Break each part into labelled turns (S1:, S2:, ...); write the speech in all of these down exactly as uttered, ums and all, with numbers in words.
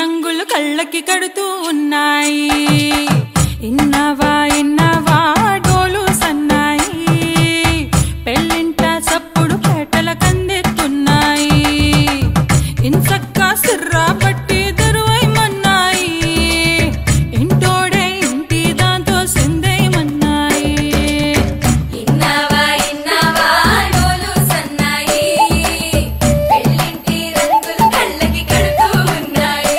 S1: రంగులు కళ్ళకి కడుతూ ఉన్నాయి. ఇన్నవా ఇన్నవా డోలు సన్నాయి, పెళ్ళింట చప్పుడు పేటల కందెత్తున్నాయి. ఇంచక్క సిర్రా పట్టి దరువైమన్నాయి, ఇంటోడే ఇంటి దాంతో సిందేయమన్నాయి.
S2: ఇన్నవా ఇన్నవా డోలు సన్నాయి, పెళ్ళింటి రంగులు కళ్ళకి కడుతూ ఉన్నాయి.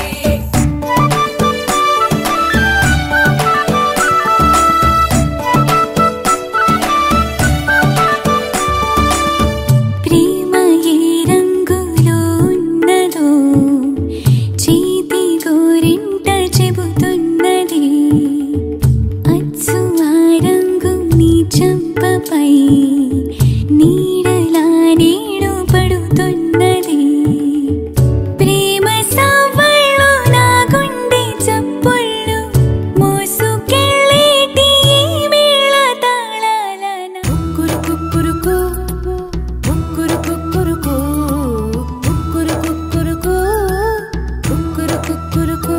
S3: ప్రేమ ఏ రంగులో ఉన్నదో చేతి గోరింట చెబుతున్నది. అచ్చు ఆ రంగు నీ చెంపపై నీడలా నీడు పడుతున్నది. ప్రేమ సవ్వళ్ళు నా గుండె చప్పుళ్ళు మోసుకెళ్ళేటి ఈ మేళ తాళాలన. కుక్కురు కుక్కురుకు కుక్కురు కుక్కురుకు కుక్కురు కుక్కురుకు కుక్కురు కుక్కురుకు.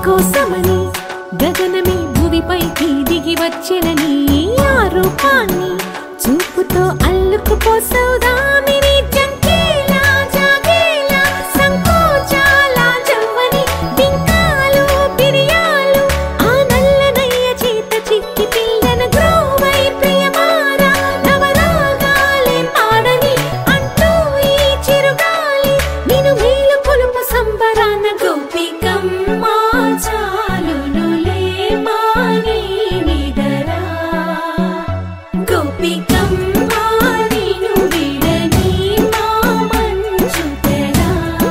S3: కోసమని గగనమే భూమిపైకి దిగి వచ్చినని ఆ రూపాన్ని చూపుతో అల్లుకుపోసౌదామిని జంకేలా జాగేలా సంకోచాల జవ్వని బింకాలు బిరియాలు ఆ నల్లనయ్య చేత చిక్కి పిల్లన గ్రోవై ప్రియమారా నవరాగాలే పాడని అంటూ ఈ చిరుగాలి నిన్ను మేలు కొలుపు సంబరాన గోపికమ్మ చాలునులే మాని నిదరా గోపికమ్మ నిన్ను విడని మా మంచు తెరా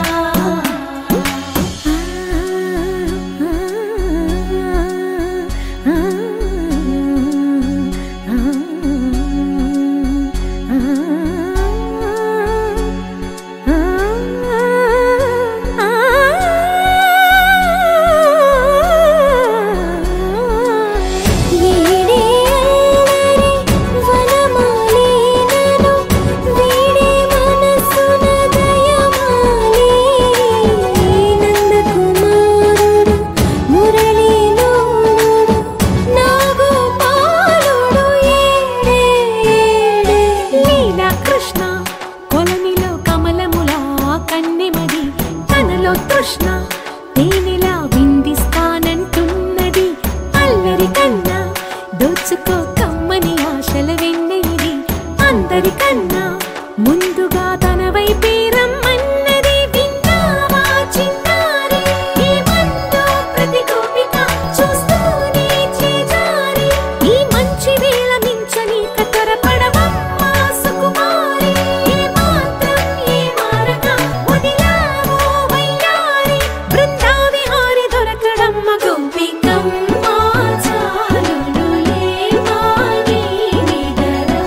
S3: కృష్ణ తేనెలా విందిస్తానంటున్నది అల్లరి కన్నా దోచుకో కమ్మని ఆశల వెన్నెయిది అందరికన్నా ముందుగా తన వైపే రమ్మన్నది విన్నావా చిన్నారి ఏమందో ప్రతి గోపిక చూస్తూనే చేజారి ఈ మంచి వేళ మించని కతరపడవమ్మా సుకుమారి ఏ మాత్రం ఏ మారక వదిలావో వయ్యారి బృందావిహారి దొరకడమ్మ గోపికమ్మ చాలునులే మాని నిదరా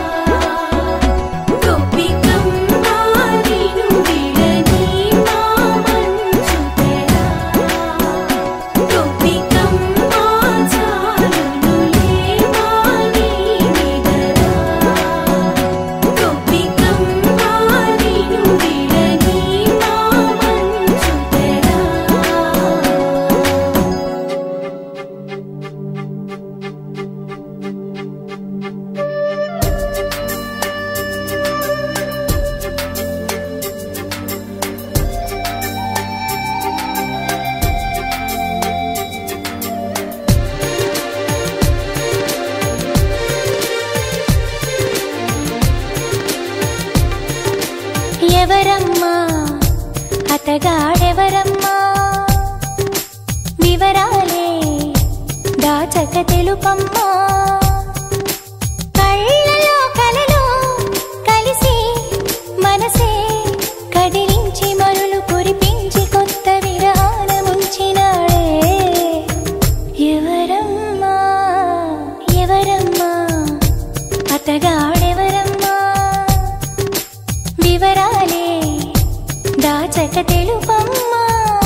S3: గోపికమ్మ నిన్ను విడని మా మంచు తెరా గోపికమ్మ చాలునులే మాని నిదరా గోపికమ్మ నిన్ను విడని మా మంచు తెరా ఎవరమ్మా అతగాడెవరమ్మా వివరాలే దాచక తెలుపమ్మా కళ్ళలో కలలో కలిసి మనసే కదిలించి మరులు కురిపించి కొత్త విరహాన ముంచినాడే ఎవరమ్మా ఎవరమ్మా అతగాడెవరమ్మా వివరాలే దాచక తెలుపమ్మా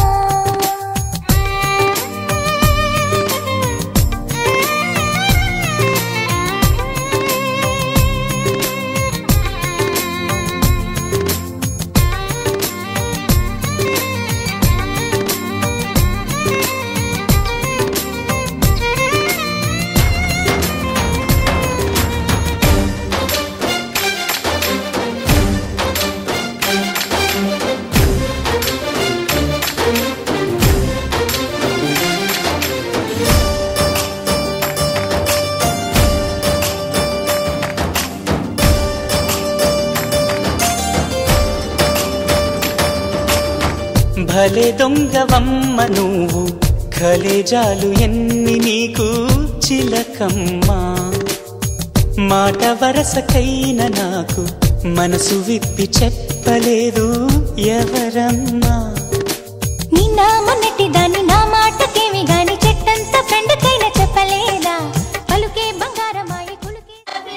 S4: భలే దొంగవమ్మ నువ్వు ఖలేజాలు ఎన్ని నీకు చిలకమ్మా మాట వరసకైన నాకు మనసు విప్పి చెప్పలేదు ఎవరమ్మా
S3: నిన్న మొన్నటి దాన్ని నా మాటకేమి గాని చెట్టంత ఫ్రెండ్కైనా చెప్పలేదా పలుకే బంగారమాయ కులుకే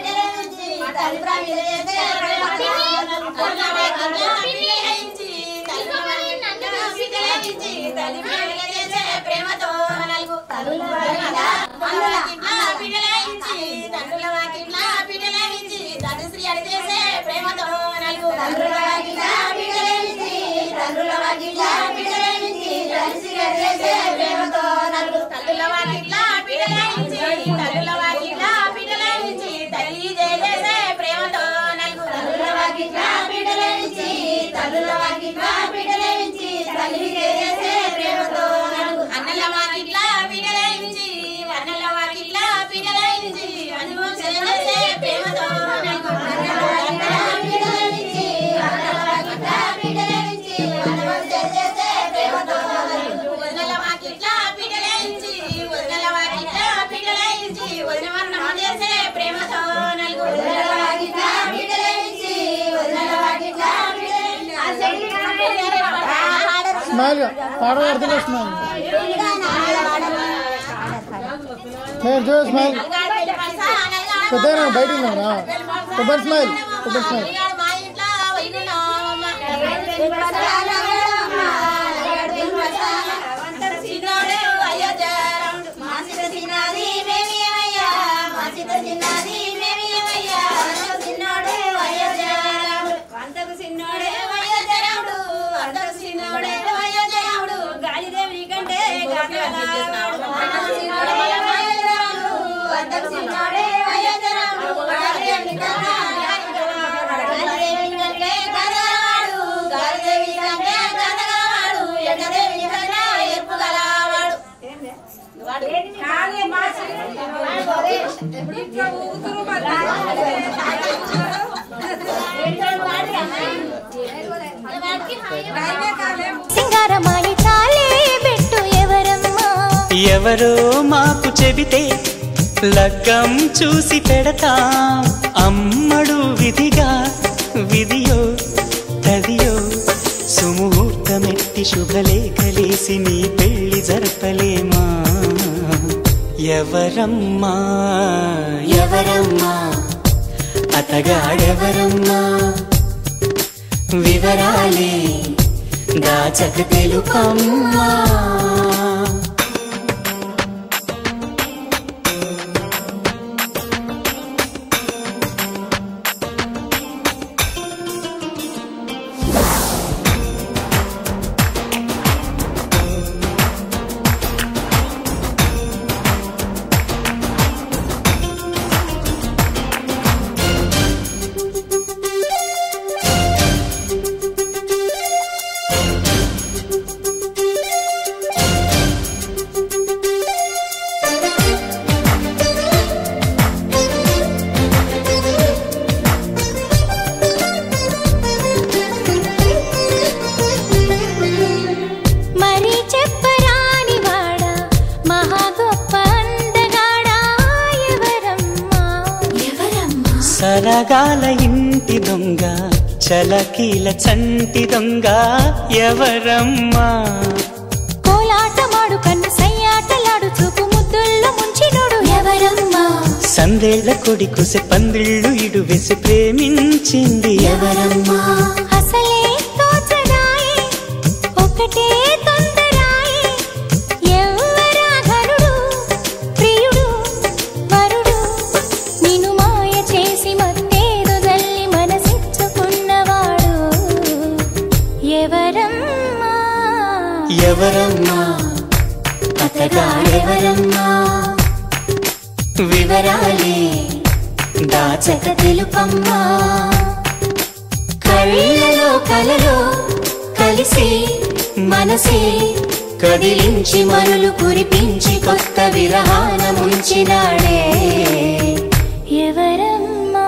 S2: ప్రేమతో నలుగు
S5: స్మైల్ పాట పాడుతున్నా స్మైల్ నేను చూ స్మైల్ పెద్దగా బయట ఉన్నావునా కొబ్బరి స్మైల్ కొబ్బరి స్మైల్
S3: సింగారమాయి చాలే బెట్టు ఎవరమ్మా
S4: ఎవరో మాకు చెబితే లగ్గం చూసి పెడతాం అమ్మడు విధిగా విధియో తదియో సుముహూర్తమెట్టి శుభలేఖలేసి నీ పెళ్లి జరపలేమా ఎవరమ్మా ఎవరమ్మా అతగాడెవరమ్మా వివరాలే దాచక తెలుపమ్మా సరగాల ఇంటి దొంగ చలకీల చంటి దొంగ ఎవరమ్మా
S3: కోలాటమాడు కన్ను సయ్యాటలాడు చూపు ముద్దుల్లో ముంచినోడు ఎవరమ్మా
S4: సందేళ్ల కొడి కుసె పందిళ్ళు ఇడు వెసి ప్రేమించింది ఎవరమ్మా
S3: అసలే తోచడాయి ఒకటే తొందరాయి ఎవరా ఘనుడు ప్రియుడు వరుడు నిన్ను మాయ చేసి మత్తేదో జల్లి మనసిచ్చుకున్నవాడు ఎవరమ్మా
S4: ఎవరమ్మా అతగాడెవరమ్మా వివరాలే దాచక తెలుపమ్మా కళ్ళలో కలలో కలిసి మనసే కదిలించి మరులు కురిపించి కొత్త విరహాన ముంచినాడే
S3: ఎవరమ్మా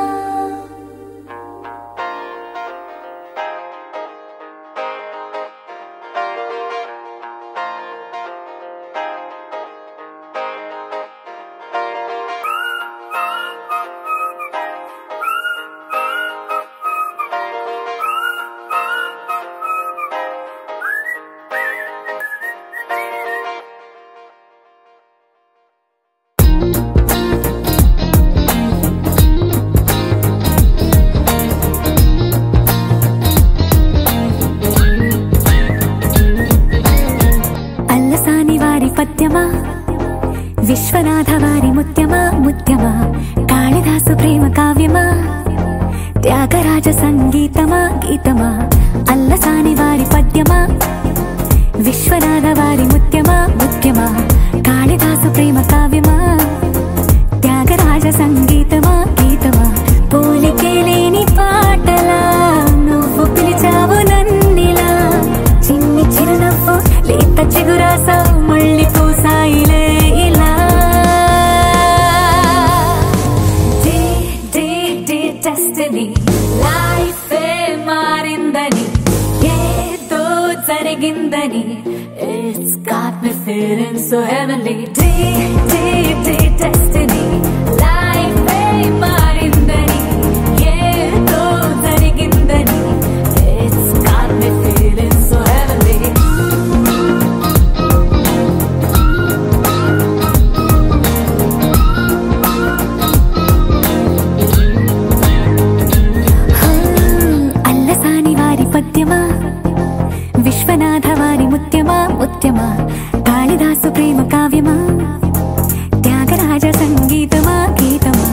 S6: పద్యమా విశ్వనాథ వారి ముత్యమా ముత్యమా కాళిదాసు ప్రేమ కావ్యమా త్యాగరాజ సంగీతమా గీతమా అల్లసాని వారి పద్యమా విశ్వనాథ వారి ముత్యమా ముత్యమా కాళిదాసు ప్రేమ కావ్యమా త్యాగరాజ సంగీతమా గీతమా పోలికే లేని పాటలా నువ్వు పిలిచావు నన్నిలా చిన్ని చిరునవ్వు లేత చిగురాసా మళ్ళీ పూసాయిలే ఇలా day day day destiny life మారిందని ఏదో జరిగిందని It's got me feeling so heavenly day day day destiny life మారిందని ఏదో జరిగిందని It's got me feeling so heavenly రంగనాథవారి ముత్యమా ముత్యమా Kalidasa ప్రేమ కావ్యమా త్యాగరాజ సంగీతమా గీతమా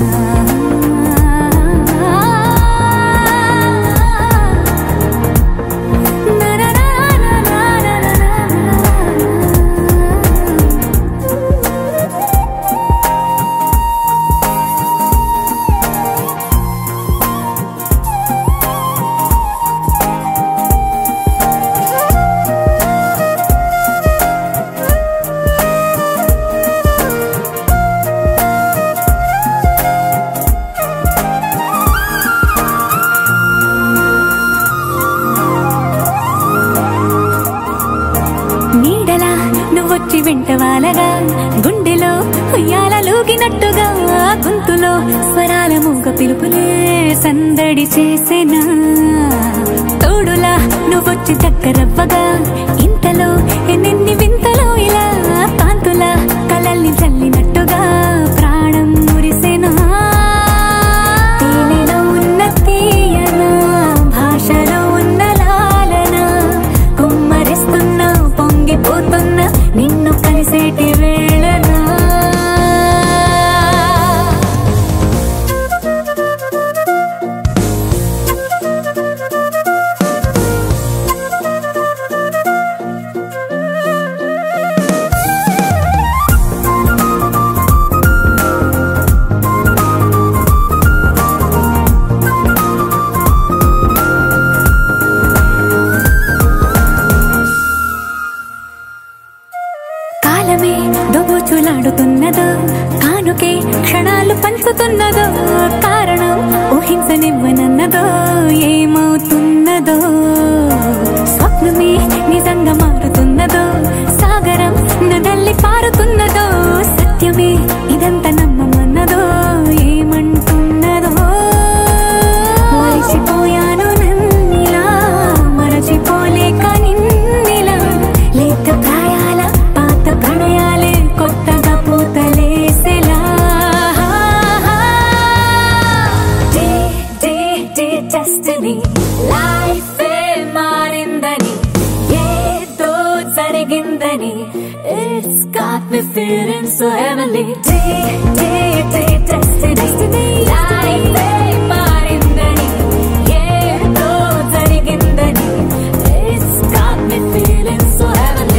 S6: వెంటవాలగా గుండెలో ఉయ్యాలూగినట్టుగా గొంతులో స్వరాల మూగ పిలుపులే సందడి చేసేనా తోడులా నువ్వొచ్చి దగ్గరవ్వగా ఇంతలో ఎన్నెన్ని వింతలో ఇలా కాంతులా కలల్ని చల్లినట్టుగా ప్రాణం మురిసేనా తేనెలో ఉన్న తీయనా భాషలో ఉన్న లాలన కుమ్మరిస్తున్నా పొంగిపోతున్నా నిన్ను కలిసేటి వేళనా దోబూచులాడుతున్నదో కానుకే క్షణాలు పంచుతున్నదో కారణం ఊహించనివ్వనన్నదో ఏమవుతున్నదో స్వప్నమే నిజంగా మారుతున్నదో సాగరం నడల్లి పారుతున్నదో సత్యమే ఇదంతా నమ్మమన్నదో ఏమంటున్నదో మరిచిపోయాను నన్నిలా మరచిపోలేక నిన్నిలా లేత ప్రాయాల పాత ప్రణయాలే కొత్తగా పూతలేసేలా డే డే డే డెస్టినీ లైఫే మారిందని ఏదో జరిగిందని it's got me feeling so heavenly day day day destiny లైఫే మారిందని ఏదో జరిగిందని it's got me feeling so heavenly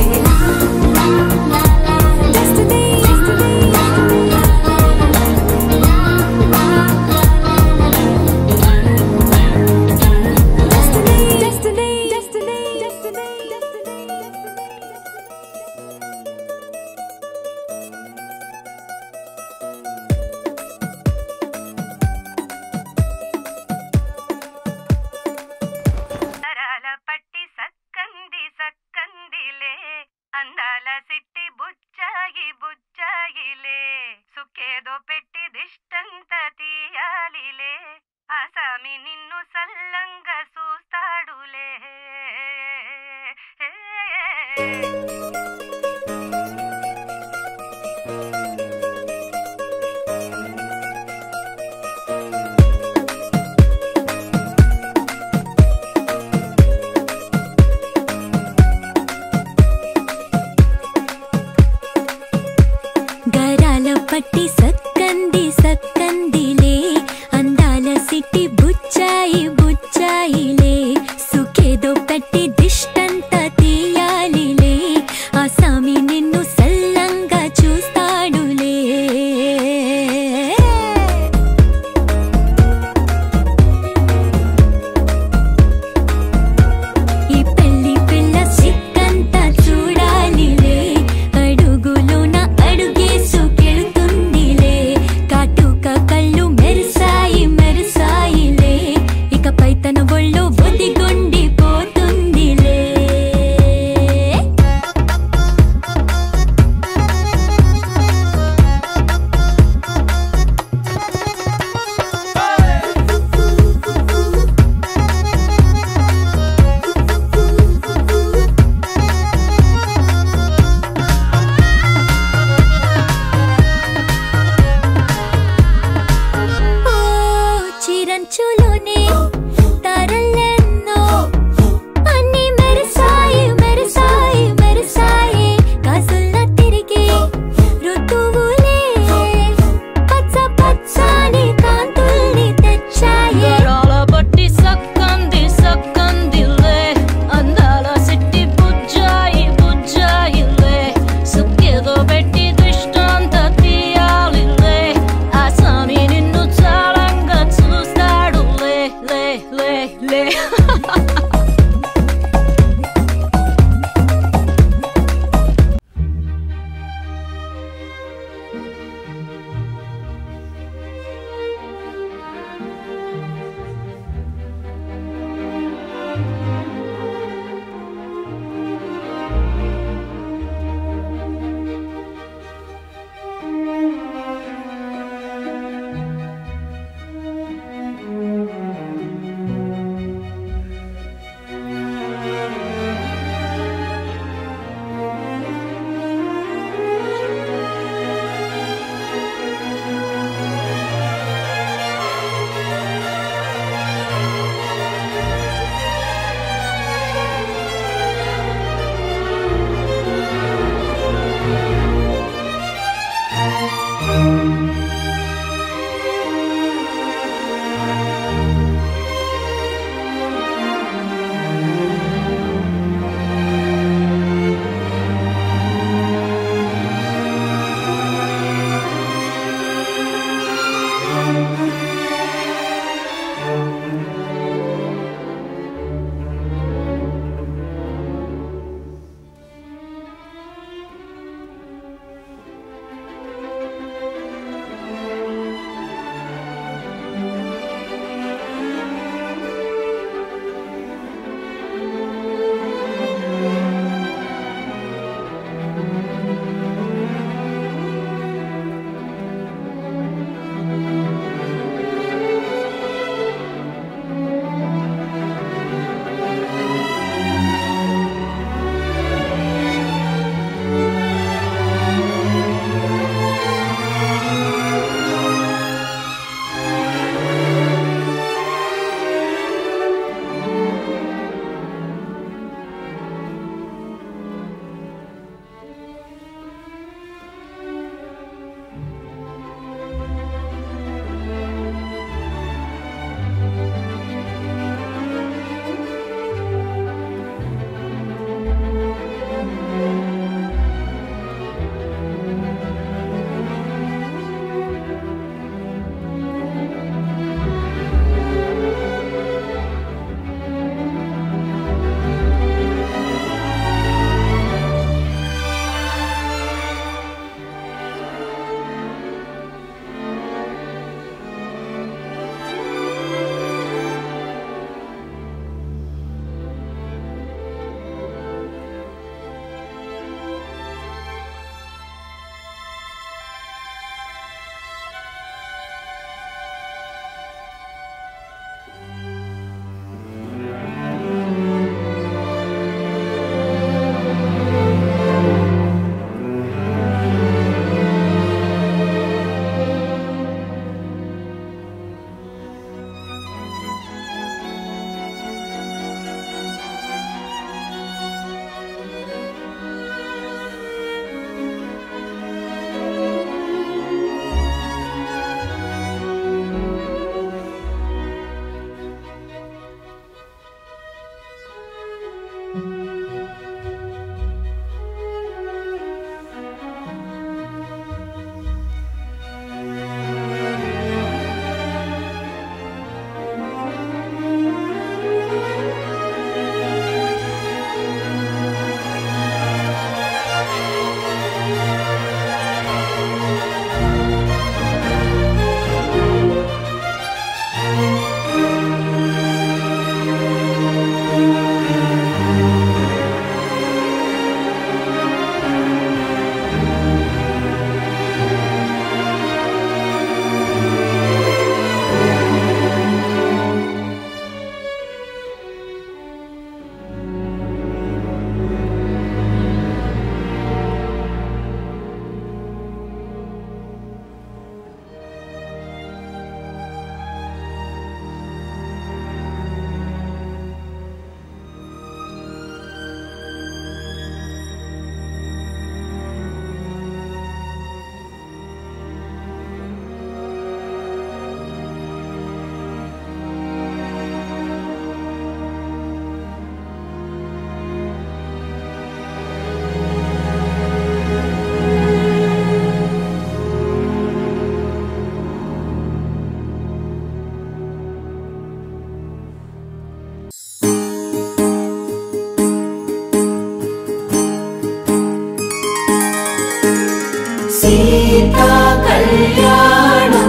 S4: Sita కళ్యాణం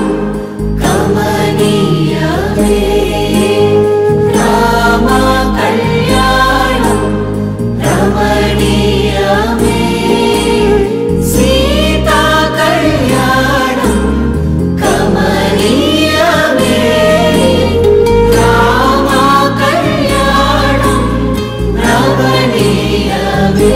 S4: కమనీయమే రామ కళ్యాణం రమణీయమే సీతా కళ్యాణం కమనీయమే రామ కళ్యాణం రమణీయమే.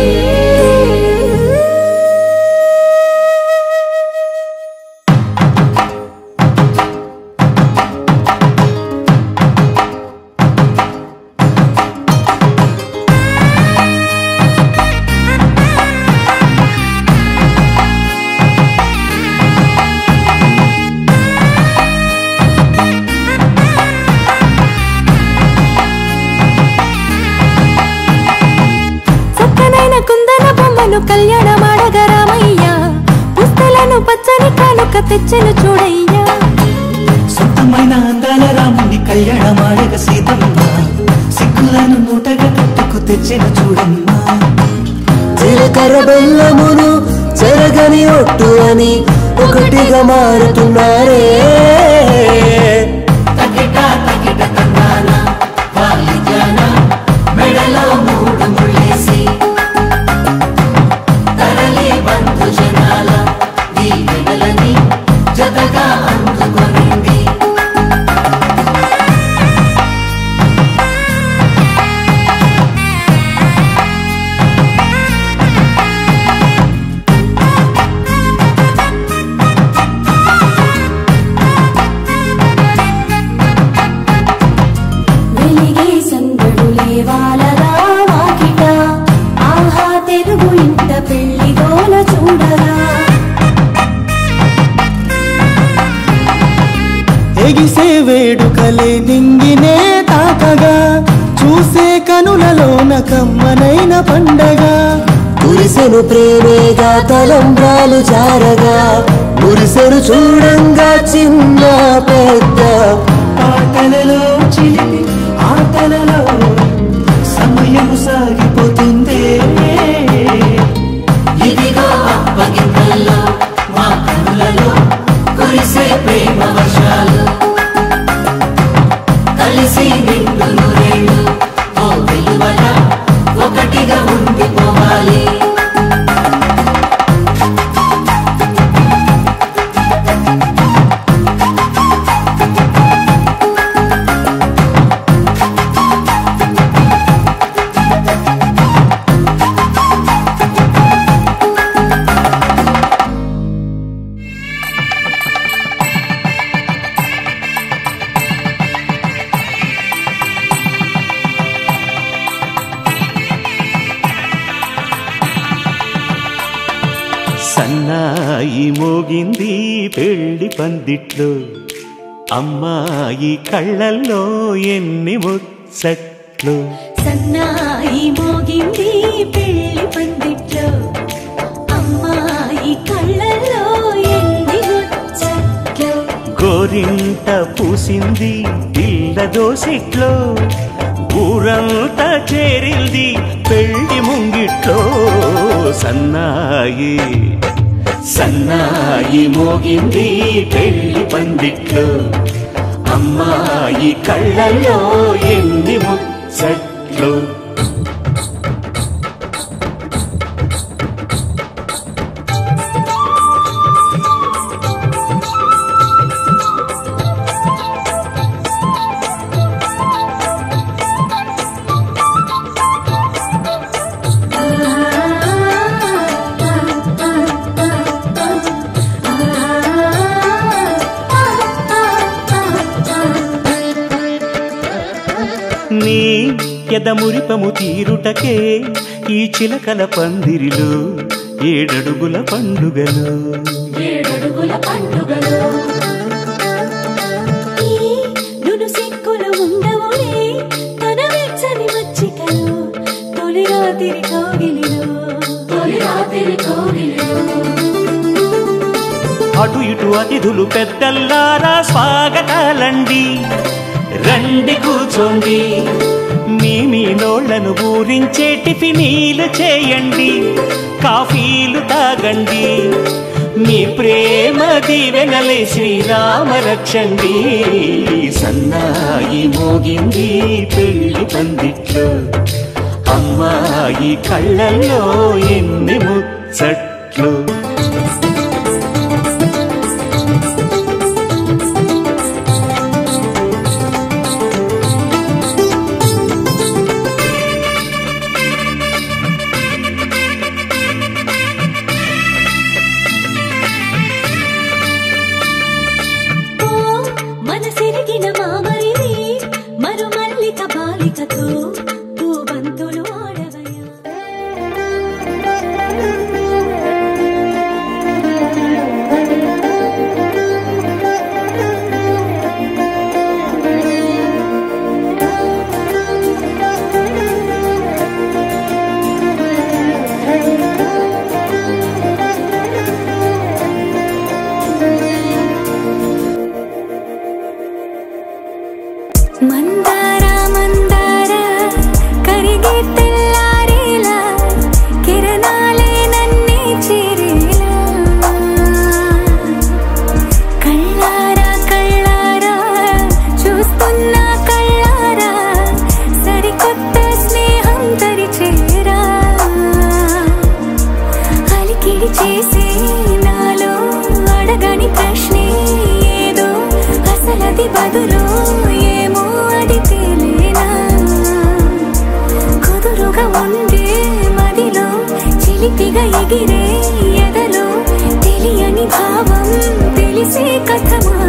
S6: కళ్యాణమాడగరామయ్యా పుస్తలను పచ్చని కానుక తెచ్చెను చూడయ్యా.
S7: సొంతమైన అందాల రాముని కళ్యాణమాడగ సీతమ్మ సిక్కులను మూటగా కట్టుకు తెచ్చెను చూడమ్మా. జీలకర్ర బెల్లమును చెరగని ఒట్టు అని ఒకటిగా మారుతున్నారే.
S4: తకిట తకిట తందాన వాలిజాన మెడలో మూడు ముళ్ళేసి తరలి బంధు జనాల దీవెనలని జతగా అందుకొనింది.
S6: వెలిగే సందడులే వాలగా వాకిట ఆహా తెలుగు ఇంట పెళ్లి గోల చూడగా.
S7: ఎగిసే వేడుకలే నింగినే తాకగా చూసే కనులలోన కమ్మనైన పండగ. కురిసెను ప్రేమేగా తలంబ్రాలు జారగా మురిసెను చూడంగా చిన్న పెద్ద. పాటలలో చిలిపి ఆటలలో సమయము సాగిపోతుందే.
S4: ఇదిగో అప్పగింతల్లో మా కనులలో కురిసే ప్రేమ వర్షాలు కలిసి నిండు నూరేళ్ళు ఓ వెలువల ఒకటిగా ఉండిపోవాలి.
S8: సన్నాయి మోగింది పెళ్లి పందిట్లో అమ్మాయి కళ్ళల్లో ఎన్ని ముచ్చట్లు.
S6: సన్నాయి మోగింది పెళ్లి పందిట్లో అమ్మాయి కళ్ళల్లో ఎన్ని ముచ్చట్లు.
S8: గోరింట పూసింది పిల్ల దోసిట్లో ఊరంతా చేరింది పెళ్లి ముంగిట్లో. సన్నాయి సన్నాయి మోగింది పెళ్లి పందిట్లో అమ్మాయి కళ్ళల్లో ఎన్ని ముచ్చట్లు. నీ ఎదమురిపము తీరుటకే ఈ చిలకల పందిరిలో ఏడడుగుల పండుగలు.
S6: ఏడడుగుల పండుగలు ఈ నును సిక్కులు ఉండవులే తన వెచ్చని మచ్చికలు. తొలి రాత్రి కోగిలిలో తొలి రాత్రి కోగిలిలో
S8: అటు ఇటు అతిథులు పెద్దల్లారా స్వాగతాలండి. రండి కూర్చోండి మీ మీ నోళ్లను ఊరించే టిఫినీలు చేయండి. కాఫీలు తాగండి మీ ప్రేమ దీవెనలే శ్రీరామ రక్షండి. సన్నాయి మోగింది పెళ్లి పందిట్లో, అమ్మాయి కళ్ళల్లో ఎన్ని ముచ్చట్లు.
S6: మనసిరిగిన మామరిది మరు మల్లిక బాలికతో పూబంతులు ఆడవయ్యా. మందార మందార కరిగే తెల్లారేలా కిరణాలే నన్నే చేరేలా, కళ్ళారా కళ్ళారా చూస్తున్నా కళ్ళారా సరికొత్త స్నేహం తరిచేరా. అలికిడి చేసే నాలో అడగని ప్రశ్నే ఏదో అసలది బదులు ఏమో అది తేలేనా. కుదురుగా ఉండే మదిలో చిలిపిగా ఎగిరే ఎదలో తెలియని భావం తెలిసే కథమా.